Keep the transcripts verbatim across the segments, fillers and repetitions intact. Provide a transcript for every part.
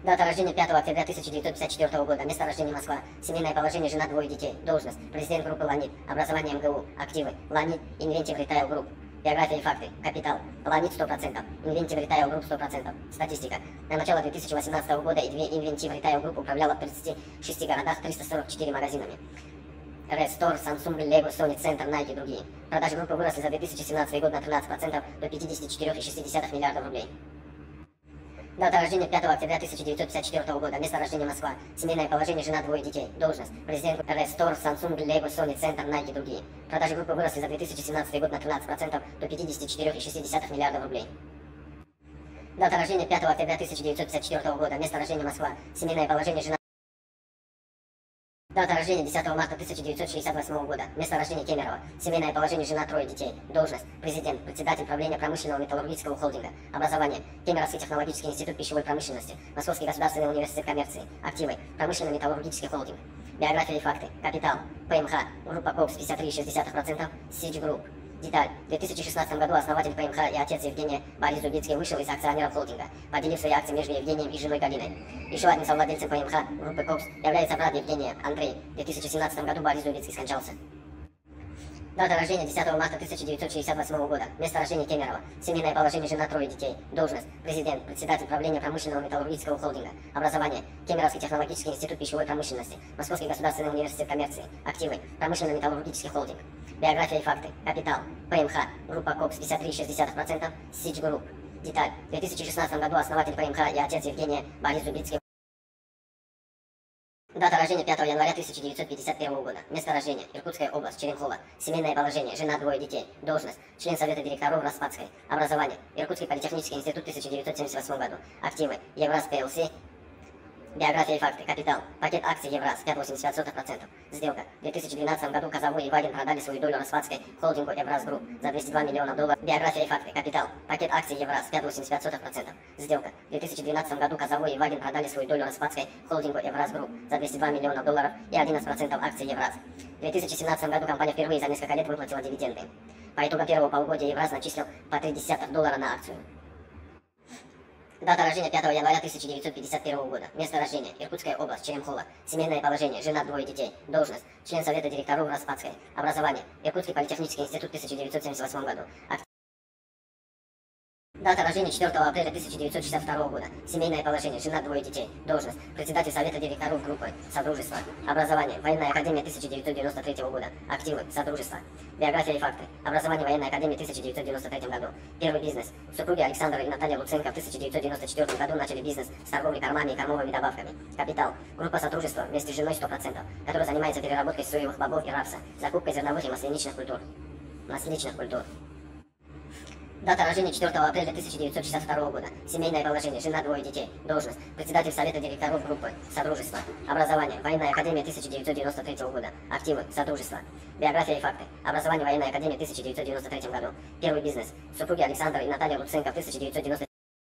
Дата рождения пятого октября тысяча девятьсот пятьдесят четвёртого года. Место рождения Москва. Семейное положение, жена, двое детей. Должность. Президент группы Ланит. Образование МГУ. Активы. Ланит. Инвентив Ритайл Групп. Биография и факты. Капитал. Ланит сто процентов. Инвентив Ритайл Групп сто процентов. Статистика. На начало две тысячи восемнадцатого года Инвентив Ритайл Групп управляла в тридцати шести городах триста сорок четыре магазинами. Рестор, Samsung, Lego, Sony, Центр, Nike и другие. Продажи группы выросли за две тысячи семнадцатый год на тринадцать процентов до пятидесяти четырёх целых шести десятых миллиардов рублей. Дата рождения пятого октября тысяча девятьсот пятьдесят четвёртого года. Место рождения Москва. Семейное положение, жена, двое детей. Должность. Президент Рестор, Samsung, Lego, Sony, Центр, Nike и другие. Продажи группы выросли за две тысячи семнадцатый год на тринадцать процентов до пятидесяти четырёх целых шести десятых миллиардов рублей. Дата рождения пятого октября тысяча девятьсот пятьдесят четвёртого года. Место рождения Москва. Семейное положение, жена. Дата рождения десятого марта тысяча девятьсот шестьдесят восьмого года. Место рождения Кемерово. Семейное положение, жена, трое детей. Должность. Президент. Председатель правления промышленного металлургического холдинга. Образование. Кемеровский технологический институт пищевой промышленности. Московский государственный университет коммерции. Активы. Промышленно-металлургический холдинг. Биография и факты. Капитал. ПМХ. Группа Кокс пятьдесят три целых шесть десятых процента. Сич Групп. Деталь. В две тысячи шестнадцатом году основатель ПМХ и отец Евгения Борис Зубицкий вышел из акционеров холдинга, поделив свои акции между Евгением и женой Галиной. Еще одним совладельцем ПМХ группы Кокс является брат Евгения, Андрей. В две тысячи семнадцатом году Борис Зубицкий скончался. Дата рождения десятого марта тысяча девятьсот шестьдесят восьмого года. Место рождения Кемерово. Семейное положение, жена, трое детей. Должность. Президент. Председатель правления промышленного металлургического холдинга. Образование. Кемеровский технологический институт пищевой промышленности. Московский государственный университет коммерции. Активы. Промышленно-металлургический холдинг. Биография и факты. Капитал. ПМХ. Группа Кокс пятьдесят три целых шесть десятых процента. Сич Групп. Деталь. В две тысячи шестнадцатом году основатель ПМХ и отец Евгения Борис Зубицкий. Дата рождения пятого января тысяча девятьсот пятьдесят первого года. Место рождения. Иркутская область. Черемхово. Семейное положение. Жена, двое детей. Должность. Член совета директоров Распадской. Образование. Иркутский политехнический институт в тысяча девятьсот семьдесят восьмом году. Активы. Евраз ПЛС. Биография и факты. Капитал. Пакет акций Евраз. пять целых восемьдесят пять сотых процента. Сделка. В две тысячи двенадцатом году Казавой и Вагин продали свою долю Распадской холдингу Евраз Групп за двести два миллиона долларов. Биография и факты. Капитал. Пакет акций Евраз. пять целых восемьдесят пять сотых процента. Сделка. В две тысячи двенадцатом году Казавой и Вагин продали свою долю Распадской холдингу Евраз Групп за двести два миллиона долларов и одиннадцать процентов акций Евраз. В две тысячи семнадцатом году компания впервые за несколько лет выплатила дивиденды. По итогам первого полугодия Евраз начислил по три десятых доллара на акцию. Дата рождения пятого января тысяча девятьсот пятьдесят первого года. Место рождения. Иркутская область. Черемхово. Семейное положение. Жена, двое детей. Должность. Член совета директоров Распадской. Образование. Иркутский политехнический институт в тысяча девятьсот семьдесят восьмом году. Дата рождения четвёртого апреля тысяча девятьсот шестьдесят второго года. Семейное положение. Жена, двое детей. Должность. Председатель совета директоров группы Содружество. Образование. Военная академия тысяча девятьсот девяносто третьего года. Активы. Содружество. Биография и факты. Образование военной академии в тысяча девятьсот девяносто третьем году. Первый бизнес. Супруги Александр и Наталья Луценко в тысяча девятьсот девяносто четвёртом году начали бизнес с торговлей кормами и кормовыми добавками. Капитал. Группа Содружество вместе с женой сто процентов, которая занимается переработкой соевых бобов и рапса, закупкой зерновых и масляничных культур. Масличных культур. Дата рождения четвёртого апреля тысяча девятьсот шестьдесят второго года. Семейное положение. Жена, двое детей. Должность. Председатель совета директоров группы Содружество. Образование. Военная академия тысяча девятьсот девяносто третьего года. Активы. Содружество. Биография и факты. Образование военной академии в тысяча девятьсот девяносто третьем году. Первый бизнес. Супруги Александр и Наталья Луценко в тысяча девятьсот девяносто.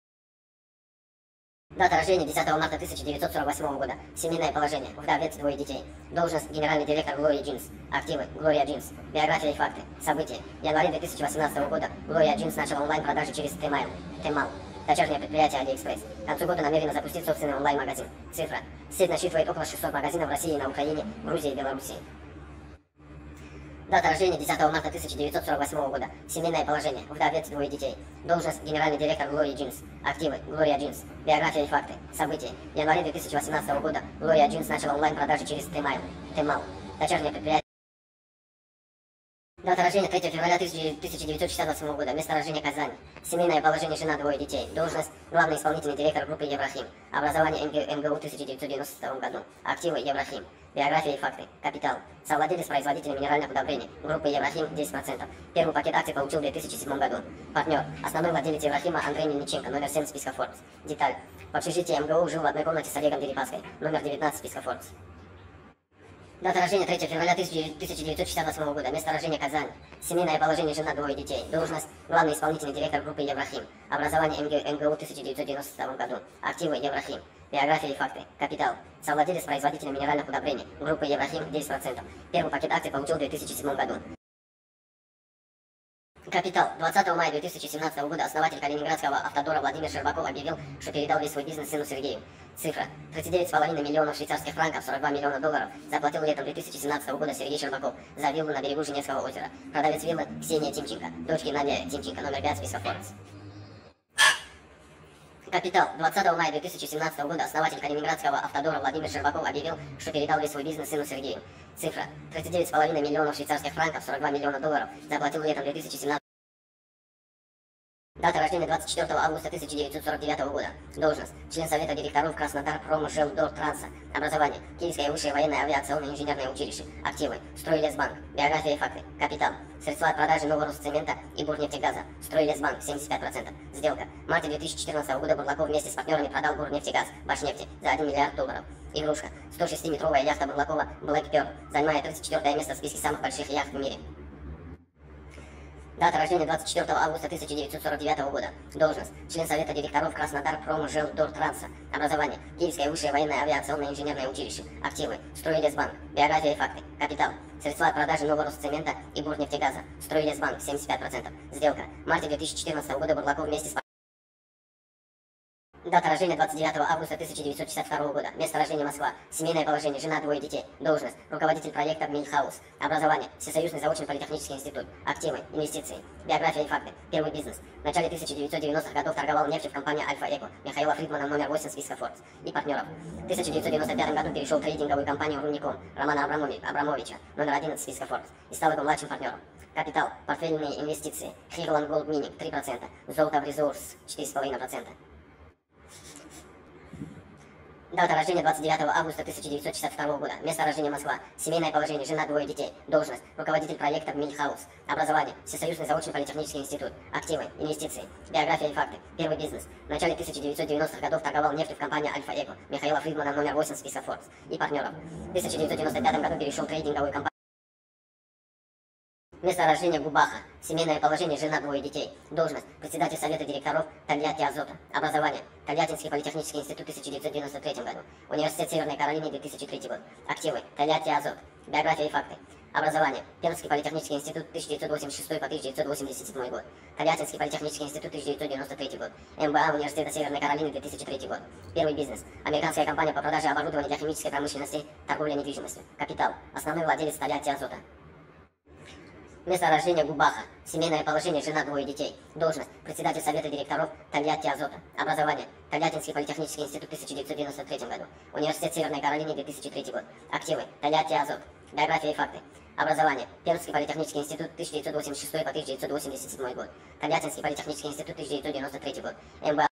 Дата рождения десятого марта тысяча девятьсот сорок восьмого года. Семейное положение. Вдовец, двое детей. Должность. Генеральный директор Глория Джинс. Активы. Глория Джинс. Биография и факты. События. В январе две тысячи восемнадцатого года Глория Джинс начала онлайн-продажи через Тмайл. Тмал. Дочернее предприятие Алиэкспресс. К концу года намерена запустить собственный онлайн-магазин. Цифра. Сеть насчитывает около шестисот магазинов в России и на Украине, Грузии и Белоруссии. Data рождения десятого марта тысяча девятьсот сорок восьмого года. Семейное положение. Вдовец, двое детей. Должность генеральный директор Gloria Jeans. Активы Gloria Jeans. Биография и факты. События. В январе две тысячи восемнадцатого года Gloria Jeans начала онлайн-продажи через Tmall. Tmall. Дочернее предприятие. Дата рождения третьего февраля тысяча девятьсот шестьдесят восьмого года. Место рождения Казань. Семейное положение, жена, двое детей. Должность главный исполнительный директор группы Еврахим. Образование МГУ в тысяча девятьсот девяносто втором году. Активы Еврахим. Биография и факты. Капитал. Совладелец производителя минеральных удобрений. Группы Еврахим десять процентов. Первый пакет акций получил в две тысячи седьмом году. Партнер. Основной владелец Еврахима Андрей Мельниченко. Номер семь списка Forbes. Деталь. В общежитии МГУ жил в одной комнате с Олегом Дерипаской. Номер девятнадцать списка Forbes. Дата рождения третьего февраля тысяча девятьсот шестьдесят восьмого года. Место рождения Казань. Семейное положение, жена, двое детей. Должность главный исполнительный директор группы Еврахим. Образование МГУ в тысяча девятьсот девяносто втором году. Активы Еврахим. Биография и факты. Капитал. Совладелец производителя минеральных удобрений. Группа Еврахим десять процентов. Первый пакет акций получил в две тысячи седьмом году. Капитал. двадцатого мая две тысячи семнадцатого года основатель Калининградского автодора Владимир Щербаков объявил, что передал весь свой бизнес сыну Сергею. Цифра. тридцать девять с половиной миллионов швейцарских франков, сорок два миллиона долларов заплатил летом две тысячи семнадцатого года Сергей Щербаков за виллу на берегу Женевского озера. Продавец виллы Ксения Тимченко, дочки Надя Тимченко, номер пять списка Forbes. Капитал. двадцатого мая две тысячи семнадцатого года основатель Калининградского автодора Владимир Щербаков объявил, что передал весь свой бизнес сыну Сергею. Цифра. тридцать девять с половиной миллионов швейцарских франков, сорок два миллиона долларов заплатил летом две тысячи семнадцатого года. Дата рождения двадцать четвёртого августа тысяча девятьсот сорок девятого года. Должность. Член Совета директоров Краснодар Промжелдортранса. Образование. Киевское высшее военное авиационное инженерное училище. Активы. Стройлесбанк. Биография и факты. Капитал. Средства от продажи Новорусцемента и Бурнефтегаза. Строй-Лесбанк семьдесят пять процентов. Сделка. В марте две тысячи четырнадцатого года Бурлаков вместе с партнерами продал Бурнефтегаз Башнефти за один миллиард долларов. Игрушка. сто шестиметровая яхта Бурлакова Black Pearl занимает тридцать четвёртое место в списке самых больших яхт в мире. Дата рождения двадцать четвёртого августа тысяча девятьсот сорок девятого года. Должность. Член Совета директоров Краснодар Промжелдортранса. Образование. Киевское высшее военное авиационное инженерное училище. Активы. Строй-Лесбанк. Биография и факты. Капитал. Средства от продажи Новорусцемента и Бурнефтегаза. Строй-Лесбанк семьдесят пять процентов. Сделка. В марте две тысячи четырнадцатого года Бурлаков вместе с Дата рождения двадцать девятого августа тысяча девятьсот шестьдесят второго года. Место рождения Москва. Семейное положение. Жена, двое детей. Должность. Руководитель проекта Мильхаус. Образование. Всесоюзный заочный политехнический институт. Активы. Инвестиции. Биография и факты. Первый бизнес. В начале тысяча девятьсот девяностых годов торговал нефтью в компании Альфа Эко. Михаила Фридмана номер восемь списка Forbes. И партнеров. В тысяча девятьсот девяносто пятом году перешел в трейдинговую компанию Руником Романа Абрамови... Абрамовича. Номер одиннадцать списка Forbes. И стал его младшим партнером. Капитал. Портфельные инвестиции. Хирланд Голд Мининг три процента. Золото в Resource четыре целых пять десятых процента. Дата рождения двадцать девятого августа тысяча девятьсот шестьдесят второго года. Место рождения Москва. Семейное положение. Жена, двое детей. Должность. Руководитель проекта Мильхаус. Образование. Всесоюзный заочный политехнический институт. Активы. Инвестиции. Биография и факты. Первый бизнес. В начале тысяча девятьсот девяностых годов торговал нефтью в компании Альфа Эко. Михаила Фридмана номер восемь списка Forbes. И партнеров. В тысяча девятьсот девяносто пятом году перешел в трейдинговую компанию. Место рождения Губаха. Семейное положение. Жена, двое детей. Должность. Председатель Совета директоров Тольятти Азота. Образование. Тольяттинский политехнический институт тысяча девятьсот девяносто третьем году. Университет Северной Каролины две тысячи третий год. Активы. Тольятти Азот. Биография и факты. Образование. Пермский политехнический институт тысяча девятьсот восемьдесят шестой по тысяча девятьсот восемьдесят седьмой год. Тольяттинский политехнический институт тысяча девятьсот девяносто третий год. МБА Университета Северной Каролины две тысячи третий год. Первый бизнес. Американская компания по продаже оборудования для химической промышленности, торговля недвижимостью. Капитал. Основной владелец Тольятти Азота. Место рождения Губаха. Семейное положение. Жена, двое детей. Должность. Председатель Совета директоров Тольятти Азота. Образование. Тольяттинский политехнический институт тысяча девятьсот девяносто третьем году. Университет Северной Каролины две тысячи третий год. Активы. Тольятти Азот. Биография и факты. Образование. Пермский политехнический институт тысяча девятьсот восемьдесят шестой по тысяча девятьсот восемьдесят седьмой год. Тольяттинский политехнический институт тысяча девятьсот девяносто третий год. МБА